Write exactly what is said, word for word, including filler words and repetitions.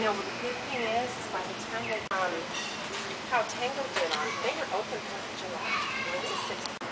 know, well, the good thing is, is by the time that um, how Tango did on, they were open Fourth of July. It was a six.